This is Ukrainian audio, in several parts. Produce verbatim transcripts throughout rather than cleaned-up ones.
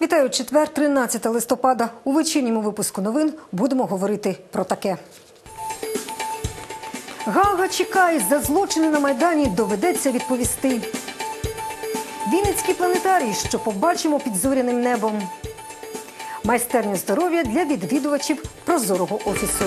Вітаю, четвер, тринадцяте листопада. У вечірньому випуску новин будемо говорити про таке. Гаага чекає, за злочини на Майдані доведеться відповісти. Вінницький планетарій, що побачимо під зоряним небом. Майстерня здоров'я для відвідувачів прозорого офісу.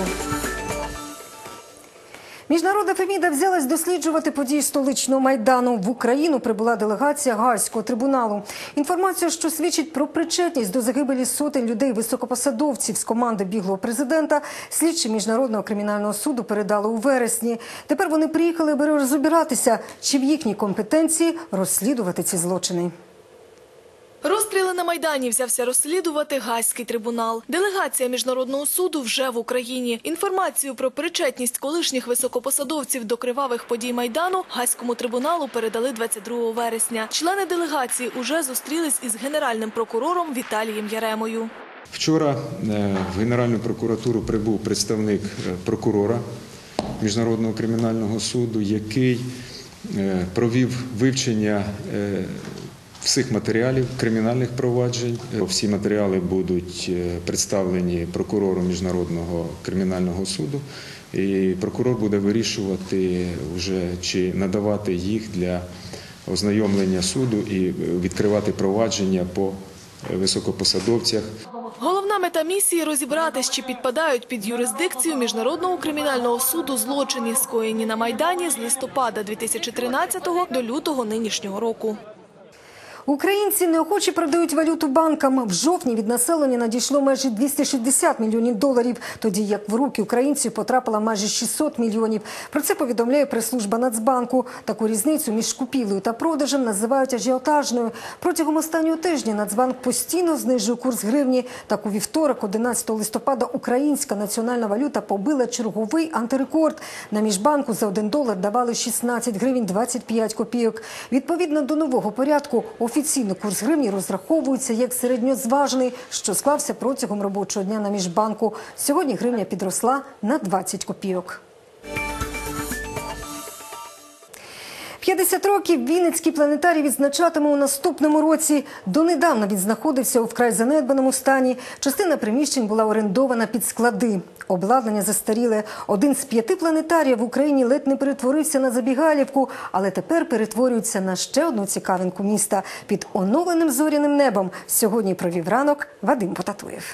Міжнародна Феміда взялась досліджувати події столичного Майдану. В Україну прибула делегація Гаазького трибуналу. Інформацію, що свідчить про причетність до загибелі сотень людей високопосадовців з команди біглого президента, слідчі Міжнародного кримінального суду передали у вересні. Тепер вони приїхали, аби розбиратися, чи в їхній компетенції розслідувати ці злочини. Розстріли на Майдані взявся розслідувати Гаазький трибунал. Делегація Міжнародного суду вже в Україні. Інформацію про причетність колишніх високопосадовців до кривавих подій Майдану Гаазькому трибуналу передали двадцять другого вересня. Члени делегації уже зустрілись із генеральним прокурором Віталієм Яремою. Вчора в Генеральну прокуратуру прибув представник прокурора Міжнародного кримінального суду, який провів вивчення всіх матеріалів кримінальних проваджень. Всі матеріали будуть представлені прокурору Міжнародного кримінального суду, і прокурор буде вирішувати, вже, чи надавати їх для ознайомлення суду і відкривати провадження по високопосадовцях. Головна мета місії – розібратись, чи підпадають під юрисдикцію Міжнародного кримінального суду злочини, скоєні на Майдані з листопада дві тисячі тринадцятого до лютого нинішнього року. Українці неохоче продають валюту банкам. В жовтні від населення надійшло майже двісті шістдесят мільйонів доларів, тоді як в руки українців потрапило майже шістсот мільйонів. Про це повідомляє прес-служба Нацбанку. Таку різницю між купівлею та продажем називають ажіотажною. Протягом останнього тижня Нацбанк постійно знижує курс гривні. Так у вівторок, одинадцятого листопада, українська національна валюта побила черговий антирекорд. На Міжбанку за один долар давали шістнадцять гривень двадцять п'ять копійок. Відповідно до нового порядку, офіційно курс гривні розраховується як середньозважений, що склався протягом робочого дня на Міжбанку. Сьогодні гривня підросла на двадцять копійок. п'ятдесят років Вінницький планетарій відзначатиме у наступному році. Донедавна він знаходився у вкрай занедбаному стані. Частина приміщень була орендована під склади. Обладнання застаріле. Один з п'яти планетаріїв в Україні ледь не перетворився на забігалівку, але тепер перетворюється на ще одну цікавинку міста. Під оновленим зоряним небом сьогодні провів ранок Вадим Потатуєв.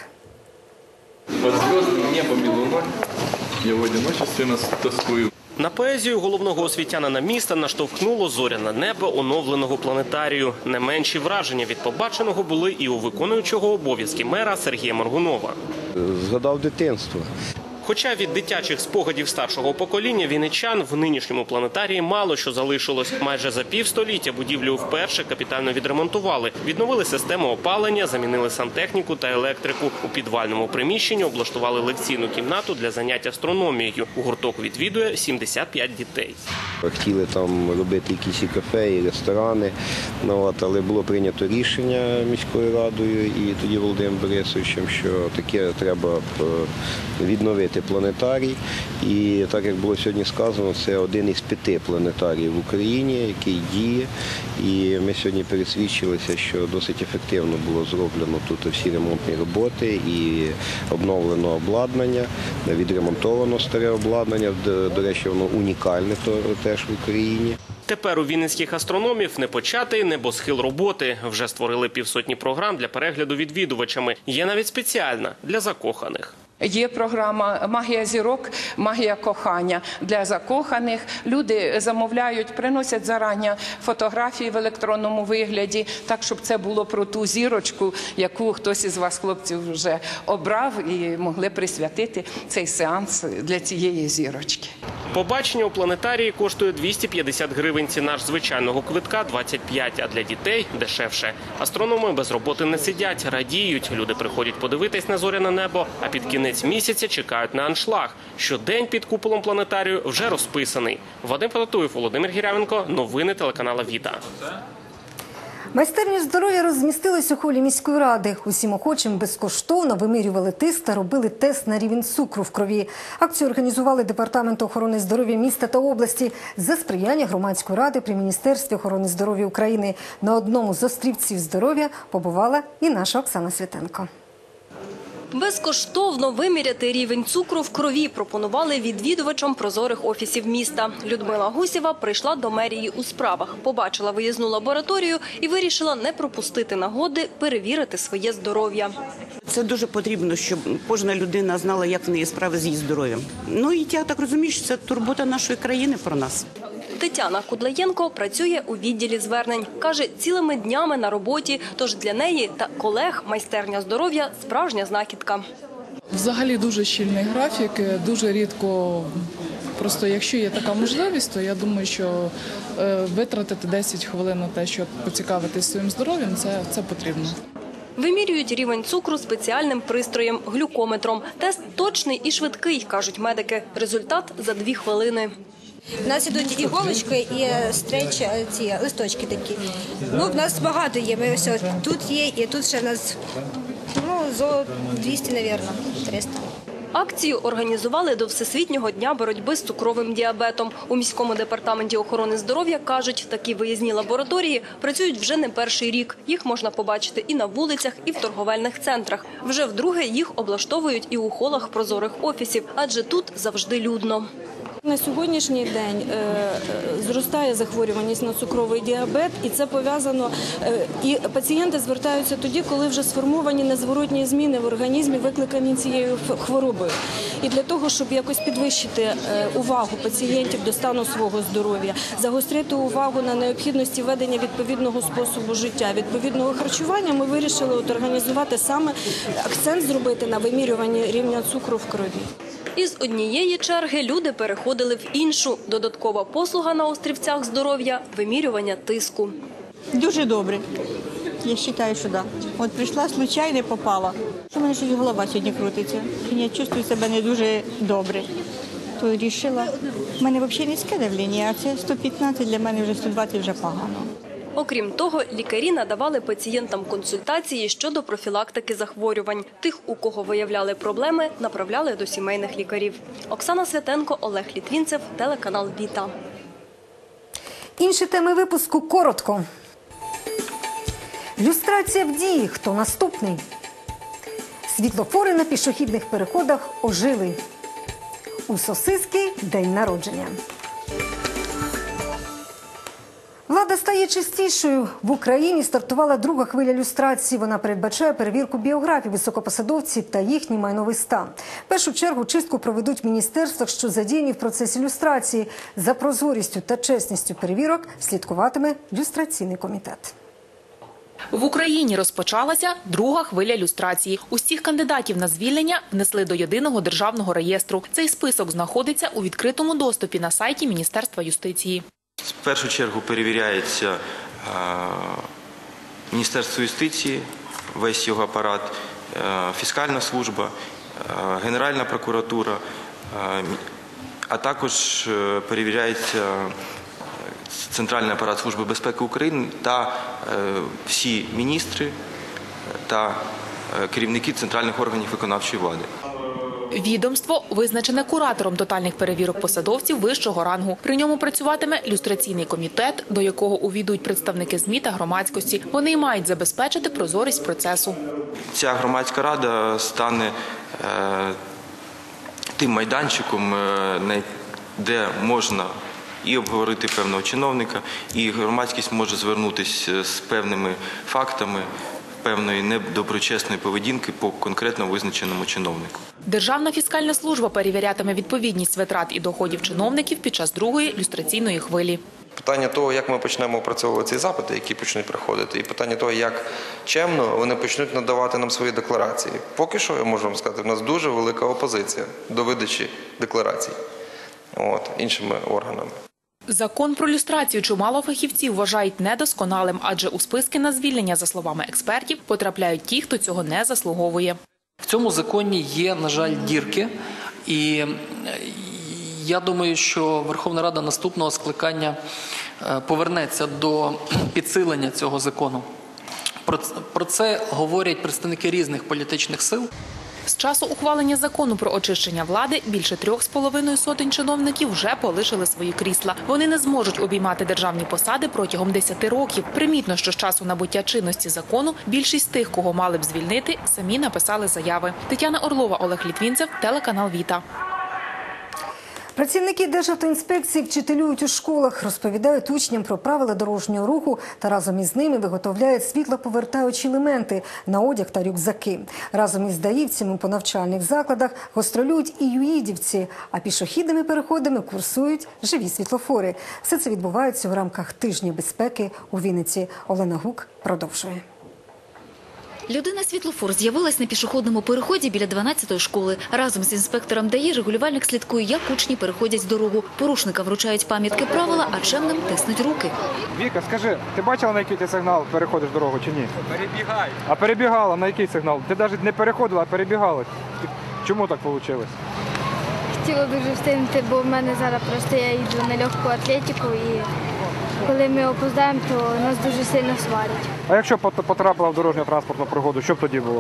Под звездным небом и луной я в одиночестве нас тоскую. На поезію головного освітянина міста наштовхнуло зоряне небо оновленого планетарію. Не менші враження від побаченого були і у виконуючого обов'язки мера Сергія Моргунова. Згадав дитинство. Хоча від дитячих спогадів старшого покоління вінничан в нинішньому планетарії мало що залишилось. Майже за півстоліття будівлю вперше капітально відремонтували. Відновили систему опалення, замінили сантехніку та електрику. У підвальному приміщенні облаштували лекційну кімнату для занять астрономією. У гурток відвідує сімдесят п'ять дітей. Хотіли там робити якісь і кафе, і ресторани, але було прийнято рішення міською радою і тоді Володимиром Борисовичем, що таке треба відновити планетарій. І так, як було сьогодні сказано, це один із п'яти планетаріїв в Україні, який діє. І ми сьогодні пересвідчилися, що досить ефективно було зроблено тут всі ремонтні роботи і обновлено обладнання, відремонтовано старе обладнання. До речі, воно унікальне теж в Україні. Тепер у вінницьких астрономів не початий небосхил роботи. Вже створили півсотні програм для перегляду відвідувачами. Є навіть спеціальна для закоханих. Є програма «Магія зірок», «Магія кохання» для закоханих. Люди замовляють, приносять зарані фотографії в електронному вигляді, так, щоб це було про ту зірочку, яку хтось із вас, хлопців, вже обрав і могли присвятити цей сеанс для цієї зірочки. Побачення у планетарії коштує двісті п'ятдесят гривень, ціна ж звичайного квитка – двадцять п'ять, а для дітей – дешевше. Астрономи без роботи не сидять, радіють. Люди приходять подивитись на зоряне небо, а під кінець місяця чекають на аншлаг. Щодень під куполом планетарію вже розписаний. Вадим Потатуєв, Володимир Гірявенко, новини телеканалу «Віта». Майстерні здоров'я розмістились у холі міської ради. Усім охочим безкоштовно вимірювали тиск та робили тест на рівень цукру в крові. Акцію організували Департамент охорони здоров'я міста та області за сприяння громадської ради при Міністерстві охорони здоров'я України. На одному з острівців здоров'я побувала і наша Оксана Святенко. Безкоштовно виміряти рівень цукру в крові пропонували відвідувачам прозорих офісів міста. Людмила Гусєва прийшла до мерії у справах, побачила виїзну лабораторію і вирішила не пропустити нагоди перевірити своє здоров'я. Це дуже потрібно, щоб кожна людина знала, як в неї справи з її здоров'ям. Ну і я так розумію, що це турбота нашої країни про нас. Тетяна Кудлаєнко працює у відділі звернень. Каже, цілими днями на роботі, тож для неї та колег майстерня здоров'я – справжня знахідка. Взагалі дуже щільний графік, дуже рідко, просто якщо є така можливість, то я думаю, що витратити десять хвилин на те, щоб поцікавитись своїм здоров'ям, це, це потрібно. Вимірюють рівень цукру спеціальним пристроєм – глюкометром. Тест точний і швидкий, кажуть медики. Результат – за дві хвилини. У нас ідуть іголочки і стрейч, ці листочки такі. Ну, в нас багато є. Ми все тут є, і тут ще в нас ну, зо двісті, мабуть, триста. Акцію організували до Всесвітнього дня боротьби з цукровим діабетом. У міському департаменті охорони здоров'я кажуть, такі виїзні лабораторії працюють вже не перший рік. Їх можна побачити і на вулицях, і в торговельних центрах. Вже вдруге їх облаштовують і у холах прозорих офісів, адже тут завжди людно. На сьогоднішній день е, зростає захворюваність на цукровий діабет, і це пов'язано, е, і пацієнти звертаються тоді, коли вже сформовані незворотні зміни в організмі, викликані цією хворобою. І для того, щоб якось підвищити е, увагу пацієнтів до стану свого здоров'я, загострити увагу на необхідності ведення відповідного способу життя, відповідного харчування, ми вирішили от організувати саме акцент зробити на вимірюванні рівня цукру в крові. Із однієї черги люди переходили в іншу. Додаткова послуга на острівцях здоров'я – вимірювання тиску. Дуже добре. Я вважаю, що так. От прийшла случайно, попала. У мене щось голова сьогодні крутиться. Я чувствую себе не дуже добре. То вирішила. У мене взагалі низьке давлення, а це сто п'ятнадцять, для мене вже сто двадцять вже погано. Окрім того, лікарі надавали пацієнтам консультації щодо профілактики захворювань. Тих, у кого виявляли проблеми, направляли до сімейних лікарів. Оксана Святенко, Олег Літвінцев, телеканал Віта. Інші теми випуску коротко. Люстрація в дії. Хто наступний? Світлофори на пішохідних переходах ожили. У сосиски день народження. Влада стає чистішою. В Україні стартувала друга хвиля люстрації. Вона передбачає перевірку біографій високопосадовців та їхній майновий стан. В першу чергу чистку проведуть в міністерствах, що задіяні в процесі люстрації. За прозорістю та чесністю перевірок слідкуватиме люстраційний комітет. В Україні розпочалася друга хвиля люстрації. Усіх кандидатів на звільнення внесли до єдиного державного реєстру. Цей список знаходиться у відкритому доступі на сайті Міністерства юстиції. В першу чергу перевіряється е, Міністерство юстиції, весь його апарат, е, фіскальна служба, е, Генеральна прокуратура, е, а також е, перевіряється Центральний апарат Служби безпеки України та е, всі міністри та е, керівники центральних органів виконавчої влади. Відомство визначене куратором тотальних перевірок посадовців вищого рангу. При ньому працюватиме люстраційний комітет, до якого увійдуть представники ЗМІ та громадськості. Вони й мають забезпечити прозорість процесу. Ця громадська рада стане е, тим майданчиком, е, де можна і обговорити певного чиновника, і громадськість може звернутися з певними фактами певної недоброчесної поведінки по конкретно визначеному чиновнику. Державна фіскальна служба перевірятиме відповідність витрат і доходів чиновників під час другої люстраційної хвилі. Питання того, як ми почнемо опрацьовувати ці запити, які почнуть приходити, і питання того, як чемно вони почнуть надавати нам свої декларації. Поки що, я можу вам сказати, в нас дуже велика опозиція до видачі декларацій от, іншими органами. Закон про люстрацію чимало фахівців вважають недосконалим, адже у списки на звільнення, за словами експертів, потрапляють ті, хто цього не заслуговує. В цьому законі є, на жаль, дірки, і я думаю, що Верховна Рада наступного скликання повернеться до підсилення цього закону. Про, про це говорять представники різних політичних сил. З часу ухвалення закону про очищення влади більше трьох з половиною сотень чиновників вже полишили свої крісла. Вони не зможуть обіймати державні посади протягом десяти років. Примітно, що з часу набуття чинності закону більшість тих, кого мали б звільнити, самі написали заяви. Тетяна Орлова, Олег Літвінцев, телеканал Віта. Працівники Державтоінспекції вчителюють у школах, розповідають учням про правила дорожнього руху та разом із ними виготовляють світлоповертаючі елементи на одяг та рюкзаки. Разом із даївцями по навчальних закладах гастролюють і юїдівці, а пішохідними переходами курсують живі світлофори. Все це відбувається в рамках тижня безпеки у Вінниці. Олена Гук продовжує. Людина-світлофор з'явилась на пішохідному переході біля дванадцятої школи. Разом з інспектором ДАІ регулювальник слідкує, як учні переходять дорогу. Порушникам вручають пам'ятки правила, а чемним тиснуть руки. Віка, скажи, ти бачила, на який ти сигнал переходиш дорогу чи ні? Перебігай. А перебігала, на який сигнал? Ти навіть не переходила, а перебігала. Чому так вийшло? Хотіла дуже встигнути, бо в мене зараз просто я йду на легку атлетику і коли ми опоздаємо, то нас дуже сильно сварять. А якщо потрапила в дорожньо-транспортну пригоду, що б тоді було?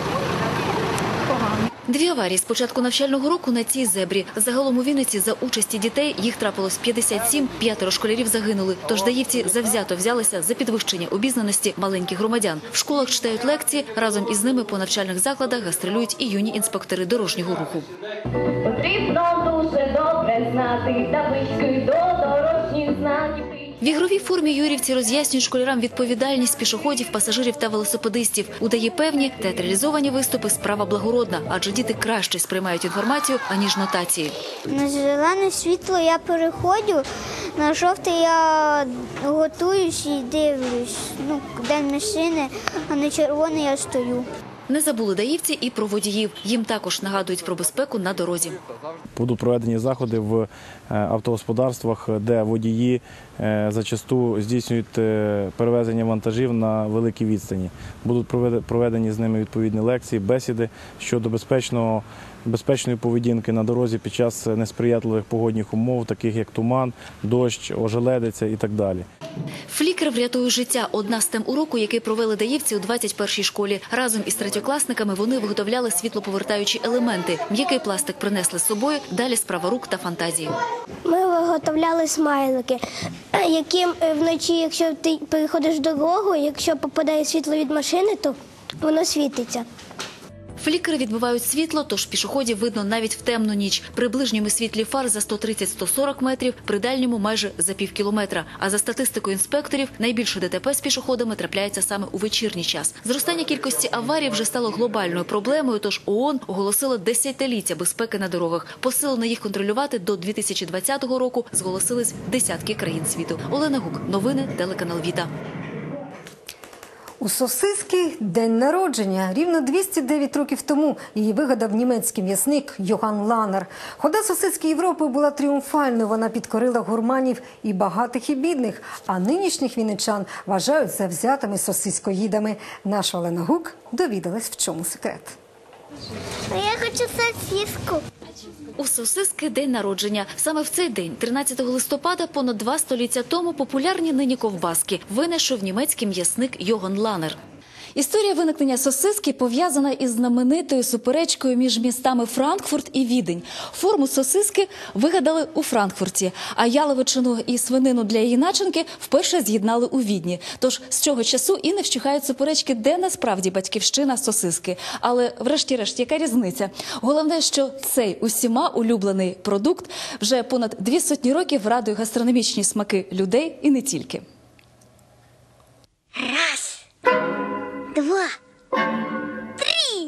Погано. Дві аварії з початку навчального року на цій зебрі. Загалом у Вінниці за участі дітей їх трапилось п'ятдесят сім, п'ятеро школярів загинули. Тож даївці завзято взялися за підвищення обізнаності маленьких громадян. В школах читають лекції, разом із ними по навчальних закладах гастролюють і юні інспектори дорожнього руху. Потрібно дуже добре знати таблички до дорожніх знаків. В ігровій формі юрівці роз'яснюють школярам відповідальність пішоходів, пасажирів та велосипедистів. Удає певні театралізовані виступи справа благородна, адже діти краще сприймають інформацію, аніж нотації. На зелене світло я переходжу, на жовте я готуюсь і дивлюсь, ну, де машини, а на червоне я стою. Не забули даївці і про водіїв. Їм також нагадують про безпеку на дорозі. Будуть проведені заходи в автогосподарствах, де водії зачасту здійснюють перевезення вантажів на великій відстані. Будуть проведені з ними відповідні лекції, бесіди щодо безпечного, безпечної поведінки на дорозі під час несприятливих погодних умов, таких як туман, дощ, ожеледиця і так далі. Флікер врятує життя – одна з тем уроку, який провели даївці у двадцять першій школі. Разом із третьокласниками вони виготовляли світлоповертаючі елементи. М'який пластик принесли з собою, далі справа рук та фантазії. Ми виготовляли смайлики, яким вночі, якщо ти переходиш дорогу, якщо попадає світло від машини, то воно світиться. Флікери відбивають світло, тож пішоходів видно навіть в темну ніч. При ближньому світлі фар за сто тридцять - сто сорок метрів, при дальньому майже за пів кілометра. А за статистикою інспекторів, найбільше ДТП з пішоходами трапляється саме у вечірній час. Зростання кількості аварій вже стало глобальною проблемою, тож ООН оголосила десятиліття безпеки на дорогах. Посилено їх контролювати до дві тисячі двадцятого року зголосились десятки країн світу. Олена Гук, новини, телеканал Віта. У сосиски – день народження. Рівно двісті дев'ять років тому її вигадав німецький м'ясник Йоган Ланер. Хода сосиски Європи була тріумфальною. Вона підкорила гурманів і багатих, і бідних. А нинішніх вінничан вважають завзятими сосискоїдами. Наша Олена Гук довідалась, в чому секрет. Я хочу сосиску. У сосиски день народження. Саме в цей день, тринадцятого листопада, понад два століття тому, популярні нині ковбаски винайшов німецький м'ясник Йоган Ланер. Історія виникнення сосиски пов'язана із знаменитою суперечкою між містами Франкфурт і Відень. Форму сосиски вигадали у Франкфурті, а яловичину і свинину для її начинки вперше з'єднали у Відні. Тож з цього часу і не вщухають суперечки, де насправді батьківщина сосиски. Але врешті-решт, яка різниця? Головне, що цей усіма улюблений продукт вже понад дві сотні років радує гастрономічні смаки людей і не тільки. Раз. Два, три.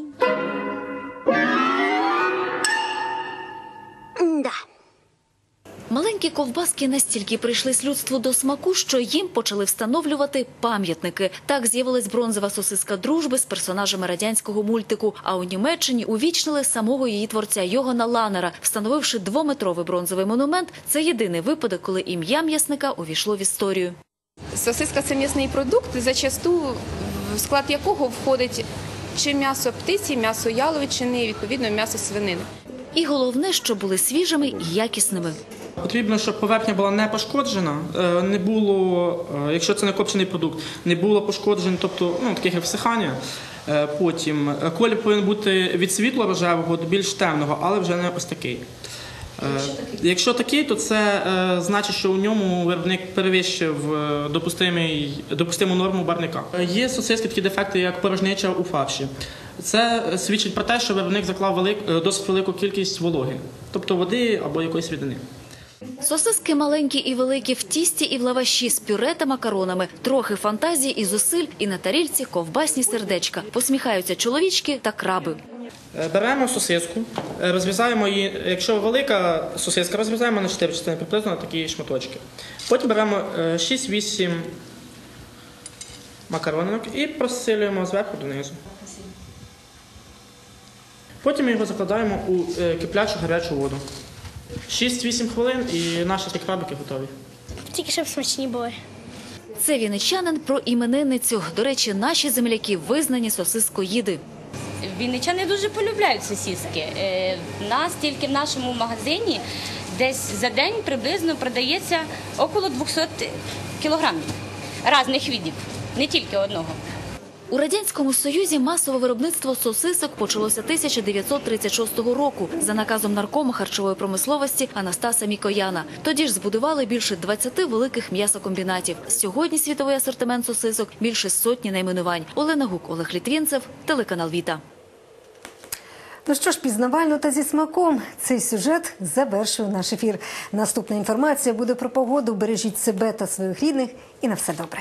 Да. Маленькі ковбаски настільки прийшлись людству до смаку, що їм почали встановлювати пам'ятники. Так з'явилась бронзова сосиска дружби з персонажами радянського мультику. А у Німеччині увічнили самого її творця Йогана Ланера, встановивши двометровий бронзовий монумент. Це єдиний випадок, коли ім'я м'ясника увійшло в історію. Сосиска – це м'ясний продукт, зачасту в склад якого входить чи м'ясо птиці, м'ясо яловичини, відповідно, м'ясо свинини. І головне, щоб були свіжими і якісними. Потрібно, щоб поверхня була не пошкоджена, не було, якщо це не копчений продукт, не було пошкоджень, тобто ну, таких як всихання. Потім колір повинен бути від світло-рожевого до більш темного, але вже не ось такий. Якщо такий, то це значить, що у ньому виробник перевищив допустиму норму барвника. Є сосиски такі дефекти, як порожнеча у фарші. Це свідчить про те, що виробник заклав велик, досить велику кількість вологи, тобто води або якоїсь рідини. Сосиски маленькі і великі в тісті і в лаваші з пюре та макаронами. Трохи фантазії і зусиль, і на тарільці ковбасні сердечка. Посміхаються чоловічки та краби. Беремо сосиску, розрізаємо її, якщо велика сосиска, розрізаємо на чотири частини, приблизно на такі шматочки. Потім беремо шість-вісім макаронок і просилюємо зверху донизу. Потім ми його закладаємо у киплячу гарячу воду. шість-вісім хвилин і наші ці крабики готові. Тільки щоб смачні були. Це вінничанин про іменинницю. До речі, наші земляки визнані сосискоїди. Вінничани дуже полюбляють сосиски. У нас тільки в нашому магазині десь за день приблизно продається около двохсот кілограмів різних видів, не тільки одного. У Радянському Союзі масове виробництво сосисок почалося тисяча дев'ятсот тридцять шостого року за наказом наркома харчової промисловості Анастаса Мікояна. Тоді ж збудували більше двадцяти великих м'ясокомбінатів. Сьогодні світовий асортимент сосисок – більше сотні найменувань. Олена Гук, Олег Літвінцев, телеканал Віта. Ну що ж, пізнавально та зі смаком цей сюжет завершує наш ефір. Наступна інформація буде про погоду. Бережіть себе та своїх рідних і на все добре.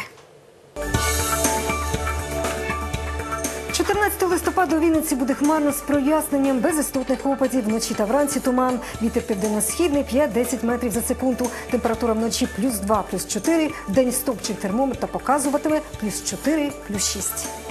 чотирнадцятого листопада у Вінниці буде хмарно з проясненням, без істотних опадів. Вночі та вранці туман. Вітер південно-східний п'ять-десять метрів за секунду. Температура вночі плюс два, плюс чотири. День стопчик термометра показуватиме плюс чотири, плюс шість.